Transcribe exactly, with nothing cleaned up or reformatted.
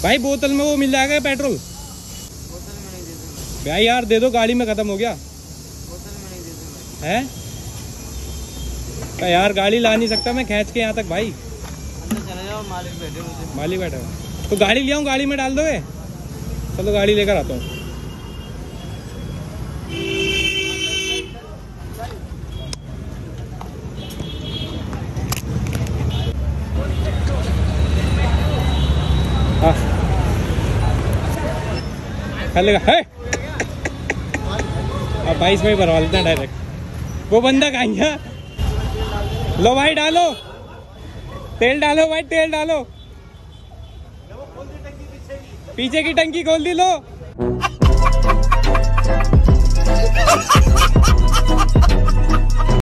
भाई बोतल में वो मिल जाएगा पेट्रोल? बोतल में नहीं दे दूंगा भाई यार दे दो, गाड़ी में खत्म हो गया। बोतल में नहीं दे दूंगा है यार, गाड़ी ला नहीं सकता मैं खींच के यहाँ तक भाई। अंदर चले जाओ, मालिक बैठे मुझे। मालिक बैठा है तो गाड़ी ले आऊँ, गाड़ी में डाल दोगे? चलो गाड़ी लेकर आता हूँ। हाँ चलेगा है। अब बाईस में ही भरवा लेते हैं डायरेक्ट। वो बंदा कहाँ गया? लो भाई डालो, तेल डालो भाई, तेल डालो। पीछे की टंकी खोल दी, लो।